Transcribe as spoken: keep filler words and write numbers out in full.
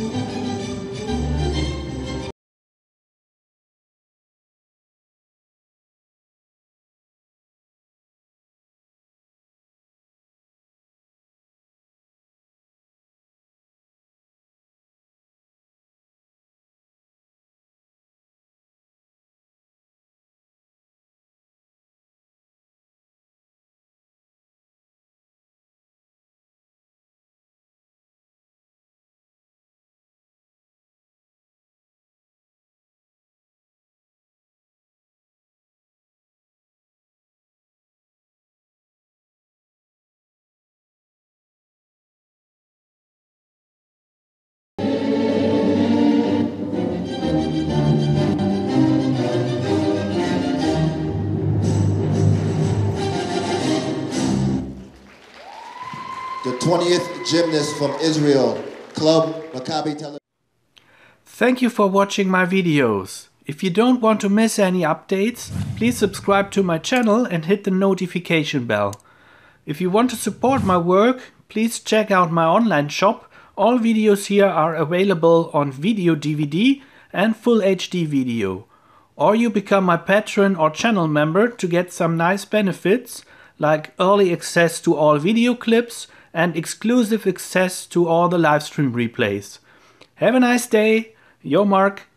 The twentieth gymnast from Israel, Club Maccabi Tel Aviv. Thank you for watching my videos. If you don't want to miss any updates, please subscribe to my channel and hit the notification bell. If you want to support my work, please check out my online shop. All videos here are available on video D V D and full H D video. Or you become my patron or channel member to get some nice benefits like early access to all video clips and exclusive access to all the livestream replays. Have a nice day, your Mark.